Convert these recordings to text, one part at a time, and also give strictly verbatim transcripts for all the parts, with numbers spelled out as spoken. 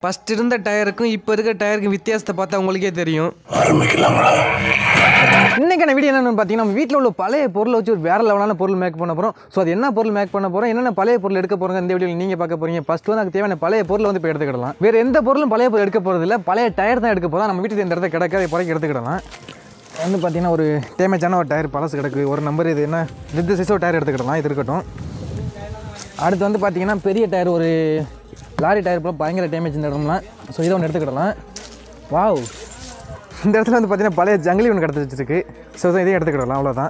First இருந்த டயருக்கும் இப்போ இருக்க டயருக்கும் வித்தியாசத்தை பார்த்தா உங்களுக்கே தெரியும். இன்றைக்கான வீடியோ என்னென்னு பார்த்தீங்கன்னா, நம்ம வீட்டில் உள்ள பழைய பொருளை வச்சு ஒரு வேறு லெவலான பொருள் மேக் பண்ண போகிறோம். ஸோ அது என்ன பொருள் மேக் பண்ண போகிறோம், என்னென்ன பழைய பொருள் எடுக்க போகிறோங்க இந்த வீடியோவில் நீங்கள் பார்க்க போகிறீங்க. ஃபஸ்ட் வந்து அதுக்கு தேவையான பழைய பொருளை வந்து இப்போ எடுத்துக்கிடலாம். வேறு எந்த பொருளும் பழைய பொருள் எடுக்க போகிறது இல்லை, பழைய டயர் தான் எடுக்க போகிறோம். நம்ம வீட்டுக்கு இந்த இடத்த கிடக்காத பிறகு எடுத்துக்கிடலாம். வந்து பார்த்தீங்கன்னா ஒரு டேமேஜான ஒரு டயர் பழசு கிடக்கு, ஒரு நம்பர் இது என்ன வித் சைஸோ டயர் எடுத்துக்கிடலாம். இது இருக்கட்டும். அடுத்து வந்து பார்த்தீங்கன்னா பெரிய டயர், ஒரு லாரி டயர் போல் பயங்கர டேமேஜ் இந்த இடம்லாம். ஸோ இதை ஒன்று எடுத்துக்கிடலாம். வாவ், இந்த இடத்துல வந்து பார்த்தீங்கன்னா பழைய ஜங்கிலி ஒன்று கிடச்சி வச்சுருக்கு. ஸோ இதையும் எடுத்துக்கிடலாம். அவ்வளோதான்.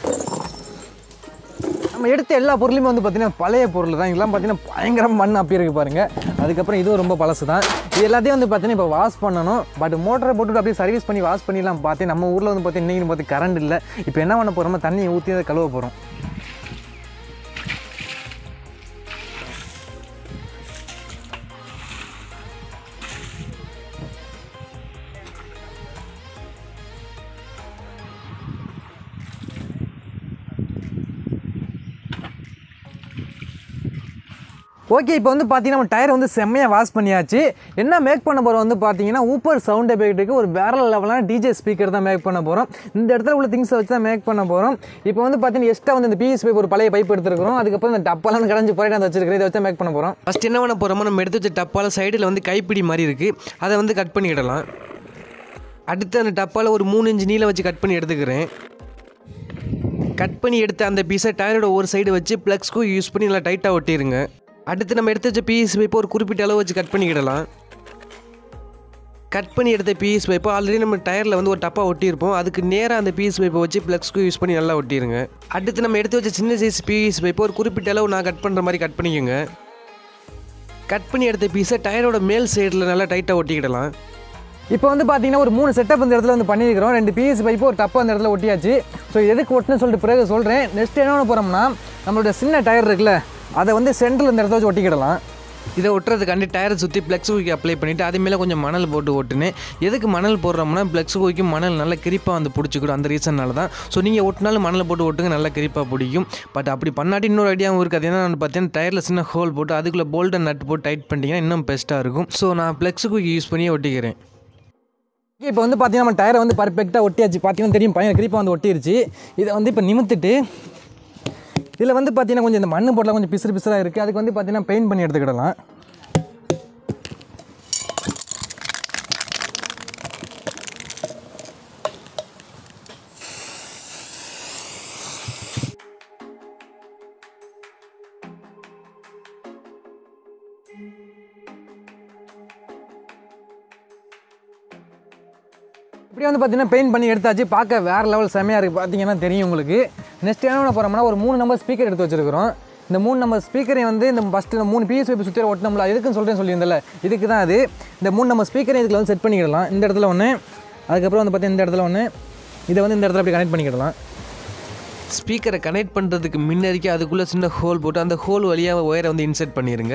நம்ம எடுத்த எல்லா பொருளுமே வந்து பார்த்திங்கன்னா பழைய பொருள் தான். இதெல்லாம் பார்த்தீங்கன்னா பயங்கர மண் அப்படி இருக்குது பாருங்கள். அதுக்கப்புறம் இதுவும் ரொம்ப பழசு தான். இது எல்லாத்தையும் வந்து பார்த்தீங்கன்னா இப்போ வாஷ் பண்ணணும். பட் மோட்டரை போட்டுவிட்டு அப்படியே சர்வீஸ் பண்ணி வாஷ் பண்ணிடலாம் பார்த்தேன். நம்ம ஊரில் வந்து பார்த்தீங்கன்னா இன்றைக்கி பார்த்து கரண்ட் இல்லை. இப்போ என்ன பண்ண போகிறோமோ தண்ணியை ஊற்றி அதை கழுவ போகிறோம். ஓகே, இப்போ வந்து பார்த்தீங்கன்னா நம்ம டயர் வந்து செம்மையாக வாஷ் பண்ணியாச்சு. என்ன மேக் பண்ண போகிறோம் வந்து பார்த்தீங்கன்னா ஊப்பர் சவுண்ட் எஃபெக்ட்டுக்கு ஒரு வேற லெவலான டிஜே ஸ்பீக்கர் தான் மேக் பண்ண போகிறோம். இந்த இடத்துல உள்ள திங்ஸை வச்சு தான் மேக் பண்ண போகிறோம். இப்போ வந்து பார்த்தீங்கன்னா எக்ஸ்ட்ரா வந்து இந்த பிஎஸ் பைப் ஒரு பழைய பைப் எடுத்துருக்கிறோம். அதுக்கப்புறம் இந்த டப்பாலாம் கடைஞ்சி போயிட்டு வந்து வச்சிருக்கிறேன். இதை வச்சு மேக் பண்ண போகிறோம். ஃபஸ்ட் என்ன பண்ண போகிறோமோ, நம்ம எடுத்து வச்ச டப்பால் சைடில் வந்து கைப்பிடி மாதிரி இருக்குது, அதை வந்து கட் பண்ணிக்கிடலாம். அடுத்து அந்த டப்பால் ஒரு மூணு இன்ச்சு நீளம் வச்சு கட் பண்ணி எடுத்துக்கிறேன். கட் பண்ணி எடுத்து அந்த பீஸை டயரோட ஒரு சைடு வச்சு ப்ளக்ஸ்க்கு யூஸ் பண்ணி நல்லா டைட்டாக ஒட்டிடுங்க. அடுத்து நம்ம எடுத்து வச்ச பிஎஸ் பைப்பை ஒரு குறிப்பிட்ட அளவு வச்சு கட் பண்ணிக்கிடலாம். கட் பண்ணி எடுத்த பிஎஸ் பைப்பை ஆல்ரெடி நம்ம டயரில் வந்து ஒரு டப்பா ஒட்டியிருப்போம். அதுக்கு நேராக அந்த பிஎஸ் பைப்பை வச்சு ப்ளக்ஸ்க்கு யூஸ் பண்ணி நல்லா ஒட்டிடுங்க. அடுத்து நம்ம எடுத்து வச்ச சின்ன சைஸ் பிஎஸ் பைப்பை ஒரு குறிப்பிட்ட அளவு நான் கட் பண்ணுற மாதிரி கட் பண்ணிக்கோங்க. கட் பண்ணி எடுத்த பீஸை டயரோட மேல் சைடில் நல்லா டைட்டாக ஒட்டிக்கிடலாம். இப்போ வந்து பார்த்தீங்கன்னா ஒரு மூணு செட்டப் இந்த இடத்துல வந்து பண்ணியிருக்கிறோம். ரெண்டு பிஎஸ் பைப்பு ஒரு டப்பா அந்த இடத்துல ஒட்டியாச்சு. ஸோ எதுக்கு ஒட்டுன்னு சொல்லிட்டு பிறகு சொல்கிறேன். நெக்ஸ்ட் என்ன பண்ண போகிறோம்னா, நம்மளோட சின்ன டயர் இருக்குல்ல, அதை வந்து சென்டரில் இந்த இடத்துல வச்சு ஒட்டிக்கிடலாம். இதை ஒட்டுறதுக்காண்டி டயரை சுற்றி ப்ளக்ஸ் ஊக்கி அப்ளை பண்ணிவிட்டு அது மேலே கொஞ்சம் மணல் போட்டு ஒட்டுனேன். எதுக்கு மணல் போடுறோம்னா, ப்ளக்ஸ் ஊக்கி மணல் நல்லா கிரிப்பாக வந்து பிடிச்சிக்கிடும். அந்த ரீசன்னால தான். ஸோ நீங்கள் ஒட்டினாலும் மணல் போட்டு ஒட்டுங்க, நல்லா கிரிப்பாக பிடிக்கும். பட் அப்படி பண்ணாட்டி இன்னொரு ஐடியாவும் இருக்குது. அது என்னென்னு பார்த்தீங்கன்னா, டயரில் சின்ன ஹோல் போட்டு அதுக்குள்ளே போல்ட் நட் போட்டு டைட் பண்ணிட்டீங்கன்னா இன்னும் பெஸ்ட்டாக இருக்கும். ஸோ நான் ப்ளக்ஸ் ஊக்கி யூஸ் பண்ணியே ஒட்டிக்கிறேன். இப்போ வந்து பார்த்தீங்கன்னா நம்ம டயரை வந்து பர்ஃபெக்டாக ஒட்டியாச்சு. பார்த்தீங்கன்னா தெரியும் பையன் கிரிப்பாக வந்து ஒட்டிருச்சு. இதை வந்து இப்போ நிமித்துட்டு இதில் வந்து பார்த்தீங்கன்னா கொஞ்சம் இந்த மண்ணு போட்டலாம் கொஞ்சம் பிசுறு பிசுறாக இருக்குது. அதுக்கு வந்து பார்த்தீங்கன்னா பெயிண்ட் பண்ணி எடுத்துக்கிடலாம். இப்படி வந்து பார்த்தீங்கன்னா பெயிண்ட் பண்ணி எடுத்தாச்சு. பார்க்க வேறு லெவல் செம்மையாக இருக்குது. பார்த்தீங்கன்னா தெரியும் உங்களுக்கு. நெக்ஸ்ட் என்ன பண்ண போகிறோம்னா, ஒரு மூணு நம்பர் ஸ்பீக்கர் எடுத்து வச்சிருக்கிறோம். இந்த மூணு நம்பர் ஸ்பீக்கரை வந்து இந்த ஃபஸ்ட்டு இந்த மூணு பிஎஸ் பைப்பு சுற்றி ஒட்டினோம்ல, எதுக்குன்னு சொல்லிட்டு சொல்லியிருந்தல, இதுக்கு தான் அது. இந்த மூணு நம்பர் ஸ்பீக்கரை இதில் வந்து செட் பண்ணிக்கிடலாம். இந்த இடத்துல ஒன்று, அதுக்கப்புறம் வந்து பார்த்தீங்கன்னா இந்த இடத்துல ஒன்று, இதை வந்து இந்த இடத்துல அப்படி கனெக்ட் பண்ணிக்கிடலாம். ஸ்பீக்கரை கனெக்ட் பண்ணுறதுக்கு முன்னறிக்கை அதுக்குள்ளே சின்ன ஹோல் போட்டு அந்த ஹோல் வழியாக ஒயரை வந்து இன்செர்ட் பண்ணிடுங்க.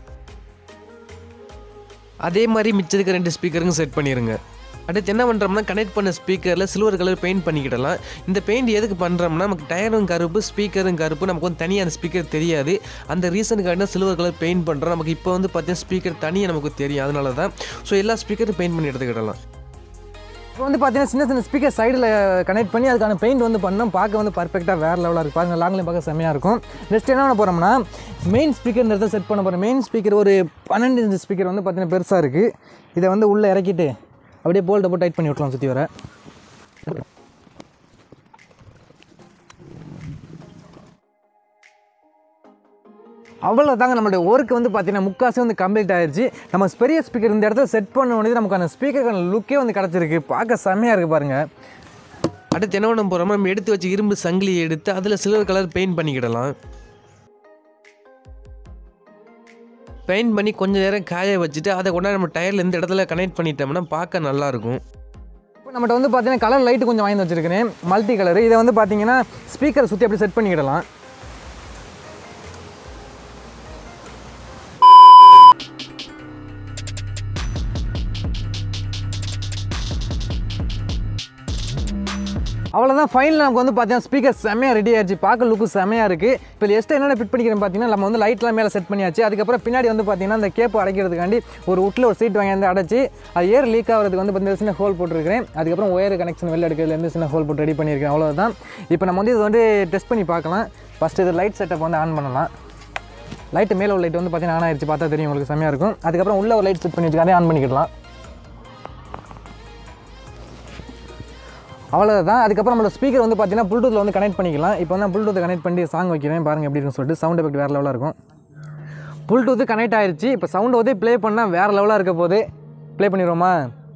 அதே மாதிரி மிச்சத்துக்கு ரெண்டு ஸ்பீக்கருங்க செட் பண்ணிடுங்க. அடுத்து என்ன பண்ணுறோம்னா, கனெக்ட் பண்ண ஸ்பீக்கரில் சில்வர் கலர் பெயிண்ட் பண்ணிக்கிடலாம். இந்த பெயிண்ட் எதுக்கு பண்ணுறோம்னா, நமக்கு டயரும் கருப்பு ஸ்பீக்கரும் கருப்பு, நமக்கு வந்து தனியாக அந்த ஸ்பீக்கர் தெரியாது. அந்த ரீசனுக்காக சில்வர் கலர் பெயிண்ட் பண்ணுறோம். நமக்கு இப்போ வந்து பார்த்தீங்கன்னா ஸ்பீக்கர் தனியாக நமக்கு தெரியும். அதனால தான். ஸோ எல்லா ஸ்பீக்கரும் பெயிண்ட் பண்ணி எடுத்துக்கிடலாம். இப்போ வந்து பார்த்தீங்கன்னா சின்ன சின்ன ஸ்பீக்கர் சைடில் கனெக்ட் பண்ணி அதுக்கான பெயிண்ட் வந்து பண்ணோம். பார்க்க வந்து பர்ஃபெக்டாக வேறு லெவலாக இருக்குது. பாருங்கள், லாங்லேயும் பார்க்க செம்மையாக இருக்கும். நெக்ஸ்ட் என்ன பண்ண போகிறோம்னா, மெயின் ஸ்பீக்கர் இந்த இடத்துல செட் பண்ண போகிறோம். மெயின் ஸ்பீக்கர் ஒரு பன்னெண்டு இன்ச்சு ஸ்பீக்கர் வந்து பார்த்தீங்கன்னா பெருசாக இருக்குது. இதை வந்து உள்ளே இறக்கிட்டு அப்படியே போல்ட்டை போட்டு டைட் பண்ணி விட்லாம் சுற்றி வர. அவ்வளோ தாங்க, நம்மளுடைய ஒர்க் வந்து பார்த்தீங்கன்னா முக்காசி வந்து கம்ப்ளீட் ஆயிடுச்சு. நம்ம பெரிய ஸ்பீக்கர் இந்த இடத்துல செட் பண்ண உடனே நமக்கு அந்த ஸ்பீக்கருக்கான லுக்கே வந்து கிடச்சிருக்கு. பார்க்க செம்மையாக இருக்குது பாருங்கள். அடுத்து என்ன பண்ண போகிறோமோ, நம்ம எடுத்து வச்சு இரும்பு சங்கிலி எடுத்து அதில் சில்வர் கலர் பெயிண்ட் பண்ணிக்கிடலாம். பெயிண்ட் பண்ணி கொஞ்சம் நேரம் காய வச்சுட்டு அதை கொண்டா நம்ம டயரில் இந்த இடத்துல கனெக்ட் பண்ணிட்டோம்னா பார்க்க நல்லாயிருக்கும். இப்போ நம்மகிட்ட வந்து பார்த்தீங்கன்னா கலர் லைட்டு கொஞ்சம் வாங்கி வச்சுருக்கிறேன், மல்டி கலரு. இதை வந்து பார்த்தீங்கன்னா ஸ்பீக்கரை சுற்றி அப்படி செட் பண்ணிக்கிடலாம். அவ்வளோதான் ஃபைனல் நமக்கு வந்து பார்த்தீங்கன்னா ஸ்பீக்கர் செம்மையாக ரெடி ஆயிடுச்சு, பார்க்க லுக்கு செம்மையாக இருக்குது. இப்போ எக்ஸ்ட்ரா என்னென்ன ஃபிட் பண்ணிக்கிறேன் பார்த்தீங்கன்னா நம்ம வந்து லைட்லாம் மேலே செட் பண்ணியாச்சு. அதுக்கப்புறம் பின்னாடி வந்து பார்த்தீங்கன்னா அந்த கேப்பு அடைக்கிறதுக்காண்டி ஒரு உட்டில் ஒரு சீட் வாங்கி வந்து அடைச்சி அது ஏர் லீக் ஆகிறதுக்கு வந்து பார்த்தீங்கன்னா சின்ன ஹோல் போட்டுருக்கிறேன். அதுக்கப்புறம் ஒயர் கனெக்ஷன் வெளில எடுக்கிறதுலேருந்து சின்ன ஹோல் போட்டு ரெடி பண்ணியிருக்கேன். அவ்வளோதான். இப்போ நம்ம வந்து இது வந்து டெஸ்ட் பண்ணி பார்க்கலாம். ஃபஸ்ட்டு இது லைட் செட்டப் வந்து ஆன் பண்ணலாம். லைட்டு மேலே ஒரு லைட் வந்து பார்த்தீங்கன்னா ஆன் ஆயிடுச்சு, பார்த்தா தெரியும் உங்களுக்கு செம்மையாக இருக்கும். அதுக்கப்புறம் உள்ள ஒரு லைட் செட் பண்ணி வச்சுக்காதே ஆன் பண்ணிக்கலாம். அவ்வளோதான். அதுக்கப்புறம் நம்மளோட ஸ்பீக்கர் வந்து பார்த்தீங்கன்னா ப்ளூடூத்தில் வந்து கனெக்ட் பண்ணிக்கலாம். இப்போ வந்து ப்ளூடூத் கனெக்ட் பண்ணி சாங் வைக்கிறேன், பாருங்கள் எப்படி இருக்குன்னு சொல்லிட்டு. சவுண்ட் எஃபெக்ட் வேறு லெவலாக இருக்கும். ப்ளூடூத் கனெக்ட் ஆயிடுச்சு. இப்போ சவுண்ட் வந்து ப்ளே பண்ணால் வேறு லெவலாக இருக்க போது. ப்ளே பண்ணிடுவோமா?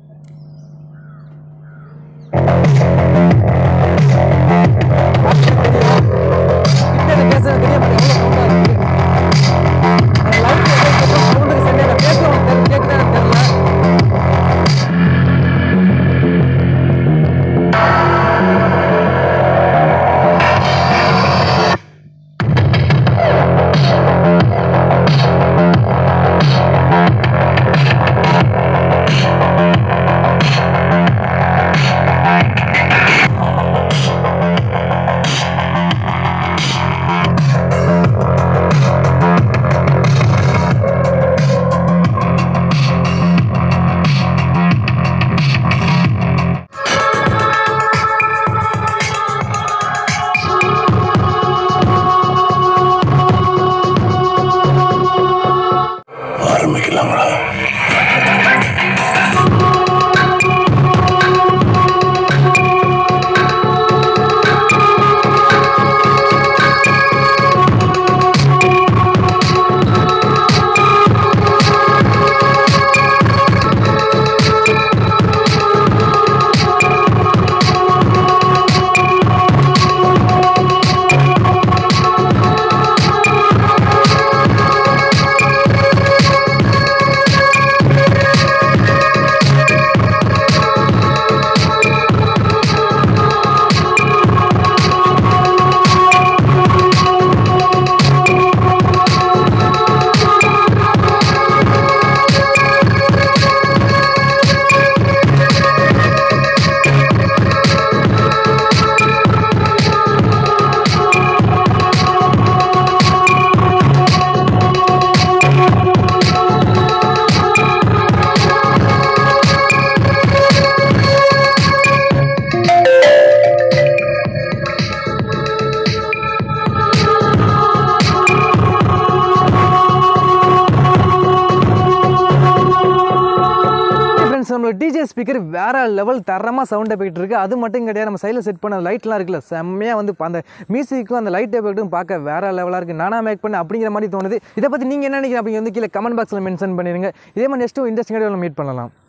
நம்மளோட டிஜே ஸ்பீக்கர் வேறு லெவல் தரமாக சவுண்ட் எஃபெக்ட் இருக்குது. அது மட்டும் கிடையாது, நம்ம சைடில் செட் பண்ண லைட்லாம் இருக்குல்ல, செம்மையாக வந்து அந்த மியூசிக்கும் அந்த லைட் எஃபெக்ட்டும் பார்க்க வேறு லெவலாக இருக்குது. நானாக மேக் பண்ண அப்படிங்கிற மாதிரி தோணுது. இதை பற்றி நீங்கள் என்ன நினைக்கிறீங்க அப்படிங்க வந்து கீழே கமெண்ட் பாக்ஸில் மென்ஷன் பண்ணிடுங்க. இதே மாதிரி நெக்ஸ்ட்டு இன்ட்ரெஸ்டிங்காக மீட் பண்ணலாம்.